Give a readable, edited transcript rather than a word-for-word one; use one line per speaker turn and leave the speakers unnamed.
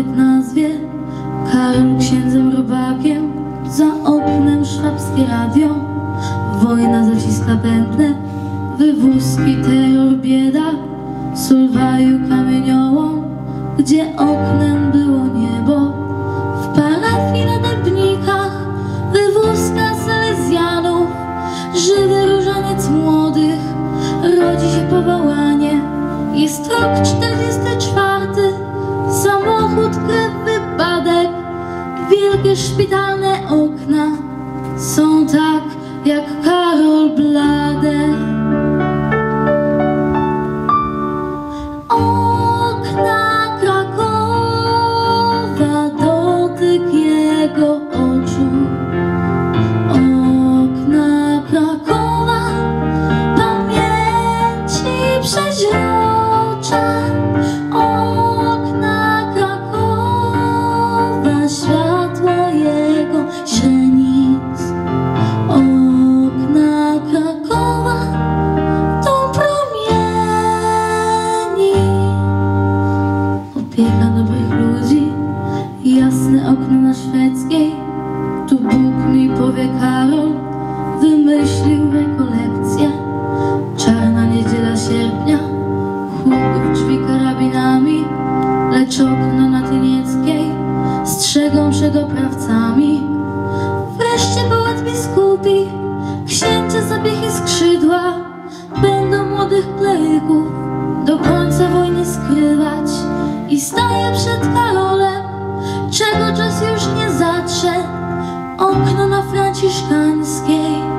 człowiek nazwie Karol księdzem robakiem. Za oknem szwabskie radio, wojna zaciska pętlę, wywózki, terror, bieda, Solwaju kamieniołom, gdzie oknem było niebo. W parafii na Dębnikach wywózka salezjanów, żywy różaniec młodych, rodzi się powołanie. Jest rok 44, samochód, krew, wypadek. Wielkie szpitalne okna są tak jak Karol blade. Okna Krakowa, dotyk jego oczu. Okna Krakowa, pamięci przeźrocza. Okna Krakowa, światło jego źrenic. Okna Krakowa to promieni. Opieka dobrych ludzi, jasne okno na Szwedzkiej. Tu Bóg mi powie, Karol wymyślił rekolekcję. Czarna niedziela sierpnia, huk w drzwi karabinami, lecz okno na Tynieckiej strzegą przed oprawcami. Wreszcie pałac biskupi, księcia zapiechy skrzydła, będą młodych kleryków do końca wojny skrywać. I staję przed Karolem, czego czas już nie zatrze. Okno na Franciszkańskiej,